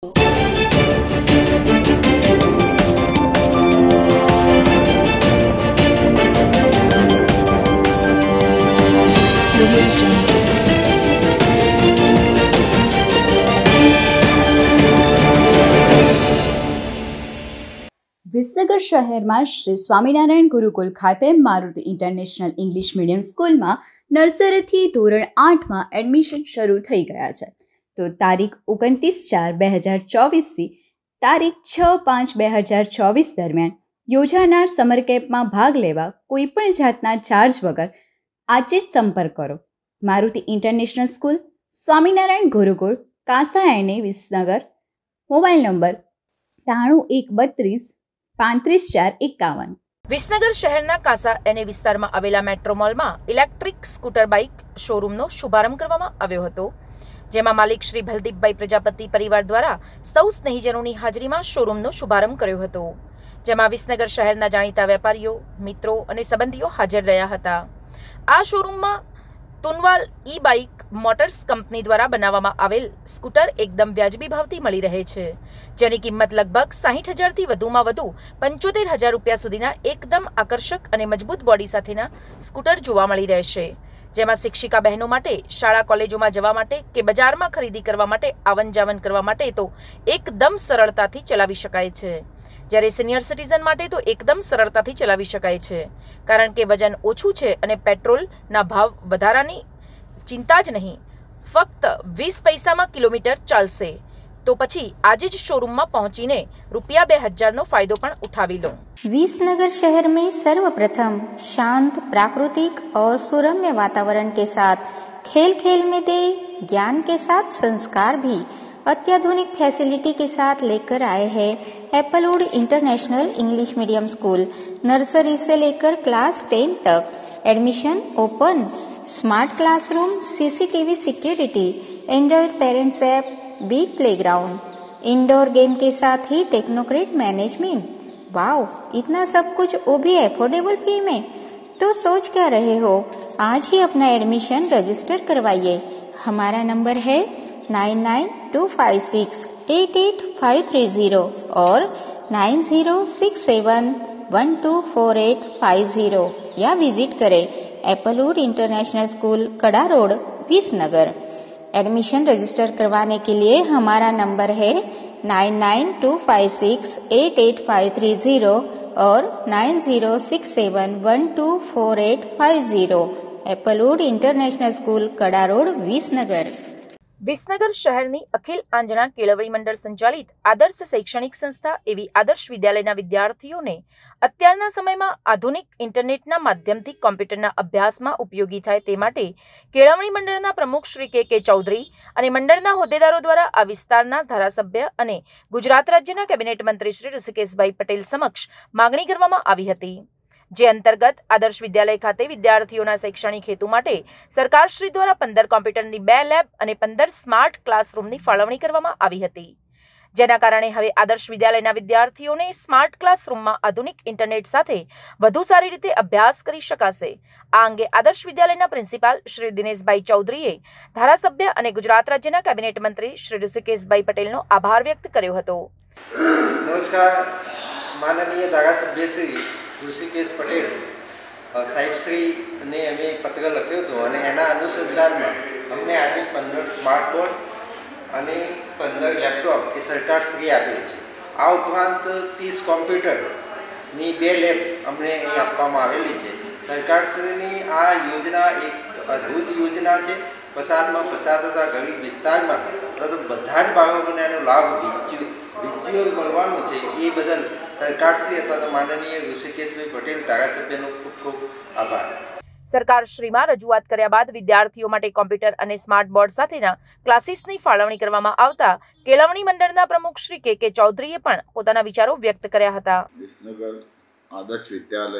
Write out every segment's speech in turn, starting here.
વિસનગર શહેરમાં શ્રી સ્વામિનારાયણ ગુરુકુલ ખાતે Maruti international English medium સ્કૂલમાં નર્સરીથી ધોરણ 8માં એડમિશન શરૂ થઈ ગયા છે. તો તારીખ 29/4/2024થી તારીખ 6/5/2024 દરમિયાન યોજાનાર સમર કેમ્પમાં ભાગ લેવા કોઈપણ જાતના ચાર્જ વગર આજે જ સંપર્ક કરો. મારુતિ ઇન્ટરનેશનલ સ્કૂલ, સ્વામિનારાયણ ગુરુકુળ, કાંસા એને, વિસનગર. Mobile number 9313354451. વિસનગર શહેરના કાંસા એને વિસ્તારમાં આવેલા મેટ્રો મોલમાં ઇલેક્ટ્રિક સ્કૂટર બાઇક શોરૂમનો શુભારંભ કરવામાં આવ્યો હતો, જેમાં માલિક શ્રી ભલદીપભાઈ પ્રજાપતિ પરિવાર દ્વારા સૌ સ્નેહીજનોની હાજરીમાં શોરૂમનો શુભારંભ કર્યો હતો, જેમાં વિસનગર શહેરના જાણીતા વેપારીઓ, મિત્રો અને સંબંધીઓ હાજર રહ્યા હતા. આ શોરૂમમાં Tunwal E bike motors company દ્વારા બનાવવામાં આવેલ સ્કૂટર એકદમ વ્યાજબી ભાવથી મળી રહે છે, જેની કિંમત લગભગ 60,000થી વધુમાં વધુ 75,000 રૂપિયા સુધીના એકદમ આકર્ષક અને મજબૂત બોડી સાથેના સ્કૂટર જોવા મળી રહેશે, જેમાં શિક્ષિકા બહેનો માટે શાળા કોલેજોમાં જવા માટે કે બજારમાં ખરીદી કરવા માટે આવન જાવન કરવા માટે તો એકદમ સરળતાથી ચલાવી શકાય છે, જ્યારે સિનિયર સિટીઝન માટે તો એકદમ સરળતાથી ચલાવી શકાય છે, કારણ કે વજન ઓછું છે અને પેટ્રોલના ભાવ વધારાની ચિંતા જ નહીં, ફક્ત 20 પૈસામાં કિલોમીટર ચાલશે. તો પછી આજે જ શोरूम पहुंचीने ₹2000 फायदो पण उठावी लो। विसनगर शहर में सर्वप्रथम शांत, प्राकृतिक और सुरम्य वातावरण के साथ खेल खेल में दे ज्ञान के साथ संस्कार भी अत्याधुनिक फैसिलिटी के साथ लेकर आए हैं Applewood international English medium school. Nursery से लेकर क्लास 10 तक admission open, smart classroom, CCTV security, android parents app, big playground, indoor game के साथ ही टेक्नोक्रेट मैनेजमेंट। वाओ, इतना सब कुछ वो भी अफोर्डेबल फी में। तो सोच क्या रहे हो, आज ही अपना एडमिशन रजिस्टर करवाइए। हमारा नंबर है 9925688530 और 9067124850 या विजिट करें Applewood international school, Kada road, Visnagar. Admission register करवाने के लिए हमारा नंबर है 9925688530 और 9067124850। Applewood international school, Kada road, Visnagar. Visnagar શહેરની અખિલ આંજણા કેળવણી મંડળ સંચાલિત આદર્શ શૈક્ષણિક સંસ્થા એવી આદર્શ વિદ્યાલયના વિદ્યાર્થીઓને અત્યારના સમયમાં આધુનિક ઇન્ટરનેટના માધ્યમથી કોમ્પ્યુટરના અભ્યાસમાં ઉપયોગી થાય તે માટે કેળવણી મંડળના પ્રમુખ શ્રી કે ચૌધરી અને મંડળના હોદ્દેદારો દ્વારા આ વિસ્તારના ધારાસભ્ય અને ગુજરાત રાજ્યના કેબિનેટ મંત્રી શ્રી ઋષિકેશભાઈ પટેલ સમક્ષ માગણી કરવામાં આવી હતી, જે અંતર્ગત આદર્શ વિદ્યાલય ખાતે વિદ્યાર્થીઓના શૈક્ષણિક હેતુ માટે સરકારશ્રી દ્વારા 15 કોમ્પ્યુટરની 2 લેબ અને 15 સ્માર્ટ ક્લાસરૂમની ફાળવણી કરવામાં આવી હતી, જેના કારણે હવે આદર્શ વિદ્યાલયના વિદ્યાર્થીઓને સ્માર્ટ ક્લાસરૂમમાં આધુનિક ઇન્ટરનેટ સાથે વધુ સારી રીતે અભ્યાસ કરી શકાશે। આ અંગે આદર્શ વિદ્યાલયના પ્રિન્સિપાલ શ્રી દિનેશભાઈ ચૌધરીએ ધારાસભ્ય અને ગુજરાત રાજ્યના કેબિનેટ મંત્રી શ્રી ઋષિકેશભાઈ પટેલનો આભાર વ્યક્ત કર્યો હતો। નમસ્કાર, માનનીય ધારાસભ્ય શ્રી ઋષિકેશ પટેલ સાહેબશ્રીને અમે પત્ર લખ્યો હતો અને એના અનુસંધાનમાં અમને આજે 15 સ્માર્ટ બોર્ડ અને 15 લેપટોપ એ સરકારશ્રીએ આપેલ છે। આ ઉપરાંત 30 કોમ્પ્યુટરની 2 લેબ અમને અહીં આપવામાં આવેલી છે। સરકારશ્રીની આ યોજના એક અદ્ભુત યોજના છે। પસારમાં પસાર થતા ગરીબ વિસ્તારમાં તો બધા જ બાળકોને એનો લાભ વિદ્યુત મળવાનો છે, એ બદલ સરકારશ્રી અથવા તો માનનીય ઋષિકેશભાઈ પટેલ ધારાસભ્યનો ખૂબ ખૂબ આભાર। સરકારશ્રીમાં રજૂઆત કર્યા બાદ વિદ્યાર્થીઓ માટે કોમ્પ્યુટર અને સ્માર્ટ બોર્ડ સાથેના ક્લાસીસની ફાળવણી કરવામાં આવતા કેળવણી મંડળના પ્રમુખ શ્રી કે ચૌધરીએ પણ પોતાના વિચારો વ્યક્ત કર્યા હતા। વિસનગર આદર્શ વિદ્યાલય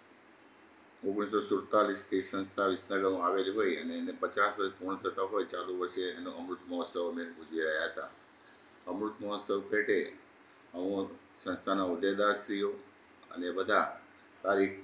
1947થી સંસ્થા વિસનગરમાં આવેલી હોય અને એને 50 વર્ષ પૂર્ણ થતા હોય ચાલુ વર્ષે એનો અમૃત મહોત્સવ અમે ઉજવી રહ્યા હતા। અમૃત મહોત્સવ પેટે હું સંસ્થાના હોદ્દેદારશ્રીઓ અને બધા તારીખ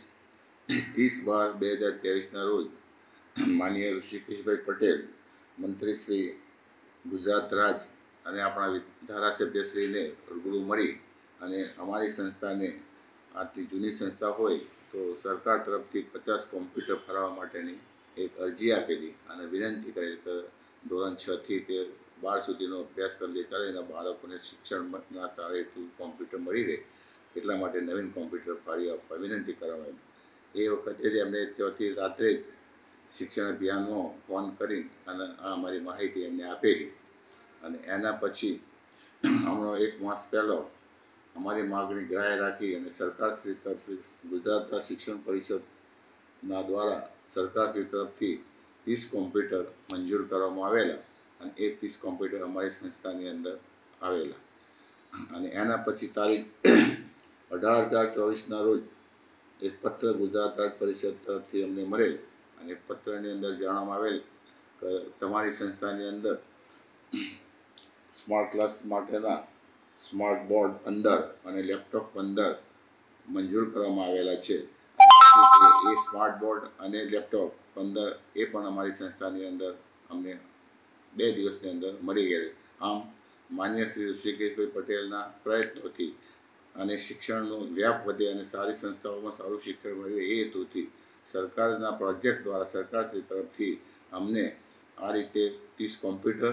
30/12/2023ના રોજ માનનીય ઋષિકેશભાઈ પટેલ મંત્રી શ્રી ગુજરાત રાજ્ય અને આપણા ધારાસભ્યશ્રીને રૂબરૂ મળી અને અમારી સંસ્થાને આટલી જૂની સંસ્થા હોય તો સરકાર તરફથી 50 કોમ્પ્યુટર ફાળવવા માટેની એક અરજી આપેલી અને વિનંતી કરેલી કે ધોરણ 6 થી તે 12 સુધીનો અભ્યાસ કરી ચાલે એના બાળકોને શિક્ષણના સારા હેતુ કોમ્પ્યુટર મળી રહે એટલા માટે નવીન કોમ્પ્યુટર ફાળવી આપવા વિનંતી કરવામાં આવી. એ વખતે જ એમને ત્યાંથી રાત્રે જ શિક્ષણ અભિયાનમાં ફોન કરી અને આ અમારી માહિતી એમને આપેલી અને એના પછી હમણાં 1 માસ પહેલાં અમારી માગણી ગ્રાહ્ય રાખી અને સરકારશ્રી તરફથી ગુજરાત શિક્ષણ પરિષદના દ્વારા સરકારશ્રી તરફથી 30 કોમ્પ્યુટર મંજૂર કરવામાં આવેલા અને એ 30 કોમ્પ્યુટર અમારી સંસ્થાની અંદર આવેલા અને એના પછી તારીખ 18/4/24ના રોજ એક પત્ર ગુજરાત રાજ્ય પરિષદ તરફથી અમને મળેલ અને પત્રની અંદર જણાવવામાં આવેલ કે તમારી સંસ્થાની અંદર સ્માર્ટ ક્લાસ માટેના સ્માર્ટ બોર્ડ 15 અને લેપટોપ 15 મંજૂર કરવામાં આવેલા છે. એ સ્માર્ટ બોર્ડ અને લેપટોપ 15 એ પણ અમારી સંસ્થાની અંદર અમને 2 દિવસની અંદર મળી ગયેલ. આમ માન્ય શ્રી ઋષિકેશભાઈ પટેલના પ્રયત્નોથી અને શિક્ષણનો વ્યાપ વધે અને સારી સંસ્થાઓમાં સારું શિક્ષણ મળે એ હેતુથી સરકારના પ્રોજેક્ટ દ્વારા સરકારશ્રી તરફથી અમને આ રીતે 30 કોમ્પ્યુટર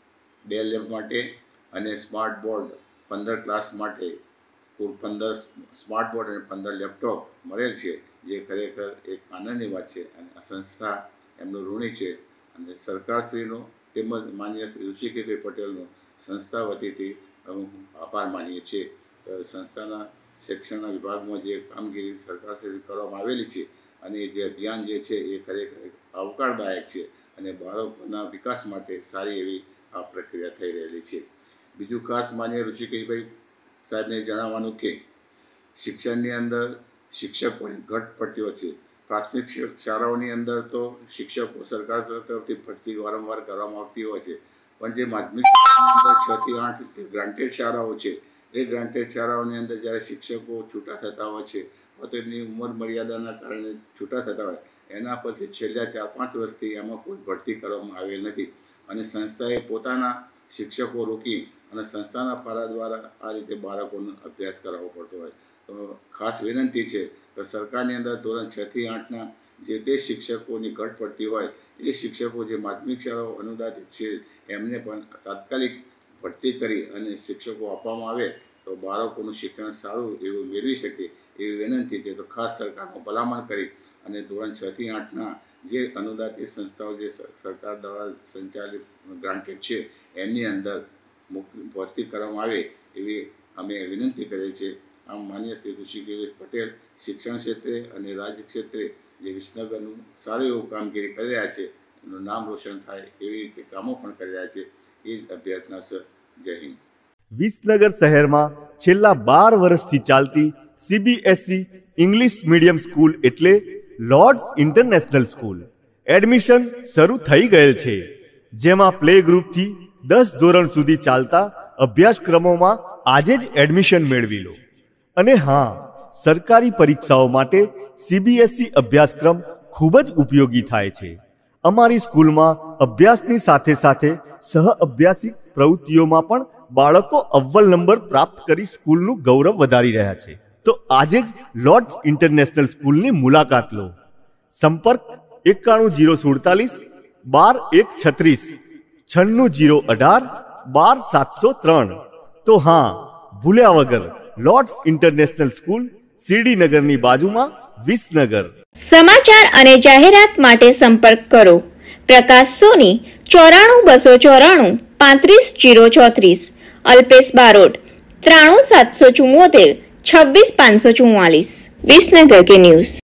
2 લેબ માટે અને સ્માર્ટ બોર્ડ 15 ક્લાસ માટે કુલ 15 સ્માર્ટ બોર્ડ અને 15 લેપટોપ મળેલ છે, જે ખરેખર એક આનંદની વાત છે અને આ સંસ્થા એમનું ઋણી છે અને સરકારશ્રીનો તેમજ માન્ય શ્રી ઋષિકેશભાઈ પટેલનો સંસ્થા વતીથી અમે આભાર માનીએ છીએ. સંસ્થાના શિક્ષણના વિભાગમાં જે કામગીરી સરકારશ્રી કરવામાં આવેલી છે અને જે અભિયાન જે છે એ ખરેખર આવકારદાયક છે અને બાળકોના વિકાસ માટે સારી એવી આ પ્રક્રિયા થઈ રહેલી છે. બીજું ખાસ માન્ય ઋષિકેશભાઈ સાહેબને જણાવવાનું કે શિક્ષણની અંદર શિક્ષકોની ઘટ પડતી હોય છે. પ્રાથમિક શાળાઓની અંદર તો શિક્ષકો સરકાર તરફથી ભરતી વારંવાર કરવામાં આવતી હોય છે, પણ જે માધ્યમિક શાળાની અંદર 6 થી 8 જે ગ્રાન્ટેડ શાળાઓ છે એ ગ્રાન્ટેડ શાળાઓની અંદર જ્યારે શિક્ષકો છૂટા થતા હોય છે તો એમની ઉંમર મર્યાદાના કારણે છૂટા થતા હોય એના પછી છેલ્લા 4-5 વર્ષથી એમાં કોઈ ભરતી કરવામાં આવેલ નથી અને સંસ્થાએ પોતાના શિક્ષકો રોકી અને સંસ્થાના ફાળા દ્વારા આ રીતે બાળકોનો અભ્યાસ કરાવવો પડતો હોય. તો ખાસ વિનંતી છે કે સરકારની અંદર ધોરણ 6 થી 8ના જે તે શિક્ષકોની ઘટ પડતી હોય એ શિક્ષકો જે માધ્યમિક શાળાઓ અનુદાનિત છે એમને પણ તાત્કાલિક ભરતી કરી અને શિક્ષકો આપવામાં આવે તો બાળકોનું શિક્ષણ સારું એવું મેળવી શકે એવી વિનંતી છે. તો ખાસ સરકારમાં ભલામણ કરી અને ધોરણ 6 થી 8ના જે અનુદાનિત સંસ્થાઓ જે સરકાર દ્વારા સંચાલિત ગ્રાન્ટેડ છે એની અંદર ભરતી કરવામાં આવે એવી અમે વિનંતી કરીએ છીએ. આમ માન્ય શ્રી ઋષિકેશભાઈ પટેલ શિક્ષણ ક્ષેત્રે અને રાજ્ય ક્ષેત્રે જે વિસનગરનું સારું એવું કામગીરી કરી રહ્યા છે એનું નામ રોશન થાય એવી રીતે કામો પણ કરી રહ્યા છે એ જ અભ્યર્થના છે. જય હિન્દ. વિસનગર શહેરમાં છેલ્લા 12 વર્ષથી ચાલતી CBSE ઇંગ્લિશ મીડિયમ સ્કૂલ એટલે લોર્ડ્સ ઇન્ટરનેશનલ સ્કૂલ. એડમિશન શરૂ થઈ ગયેલ છે, જેમાં પ્લે ગ્રુપથી 10 ધોરણ સુધી ચાલતા અભ્યાસક્રમોમાં આજે જ એડમિશન મેળવી લો. અને હા, સરકારી પરીક્ષાઓ માટે CBSE અભ્યાસક્રમ ખૂબ જ ઉપયોગી થાય છે. અમારી સ્કૂલમાં અભ્યાસની સાથે સાથે સહ અભ્યાસિક પ્રવૃત્તિઓમાં પણ બાળકો અવ્વલ નંબર પ્રાપ્ત કરી સ્કૂલનું ગૌરવ વધારી રહ્યા છે. તો આજે જ લોર્ડ્સ ઇન્ટરનેશનલ સ્કૂલની મુલાકાત લો. સંપર્ક 910447 12136 9618 12703. તો હા, ભૂલ્યા વગર લોર્ડ્સ ઇન્ટરનેશનલ સ્કૂલ, સીડીનગરની બાજુમાં, વિસનગર. સમાચાર અને જાહેરાત માટે સંપર્ક કરો પ્રકાશ સોની 94 294 35 034, અલ્પેશ બારોટ 93 774 26 544. વિસનગર કે ન્યૂઝ.